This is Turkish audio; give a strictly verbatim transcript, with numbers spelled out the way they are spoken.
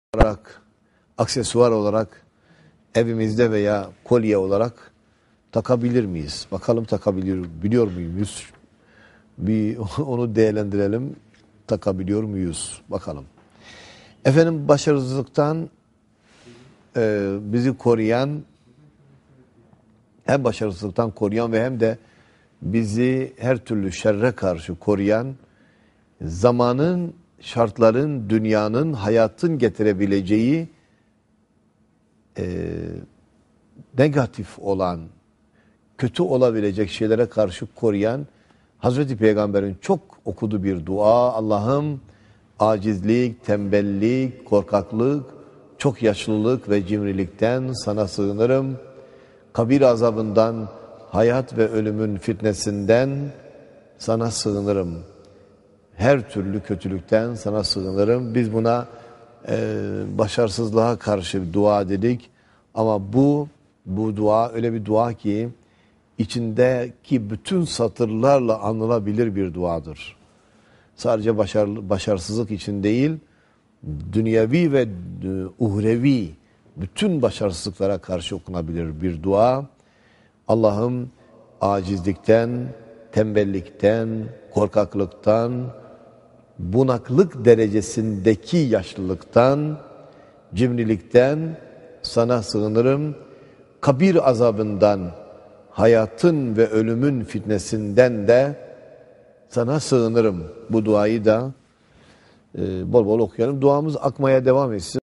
olarak, aksesuar olarak evimizde veya kolye olarak takabilir miyiz? Bakalım takabiliyor biliyor muyuz? Bir onu değerlendirelim. Takabiliyor muyuz? Bakalım. Efendim, başarısızlıktan e, bizi koruyan, hem başarısızlıktan koruyan ve hem de bizi her türlü şerre karşı koruyan, zamanın, şartların, dünyanın, hayatın getirebileceği e, negatif olan, kötü olabilecek şeylere karşı koruyan Hazreti Peygamber'in çok okuduğu bir dua. Allah'ım, acizlik, tembellik, korkaklık, çok yaşlılık ve cimrilikten sana sığınırım. Kabir azabından, hayat ve ölümün fitnesinden sana sığınırım. Her türlü kötülükten sana sığınırım. Biz buna e, başarısızlığa karşı dua dedik. Ama bu bu dua öyle bir dua ki içindeki bütün satırlarla anılabilir bir duadır. Sadece başarılı, başarısızlık için değil, dünyevi ve uhrevi bütün başarısızlıklara karşı okunabilir bir dua. Allah'ım, acizlikten, tembellikten, korkaklıktan, bunaklık derecesindeki yaşlılıktan, cimrilikten sana sığınırım. Kabir azabından, hayatın ve ölümün fitnesinden de sana sığınırım. Bu duayı da e, bol bol okuyalım. Duamız akmaya devam etsin.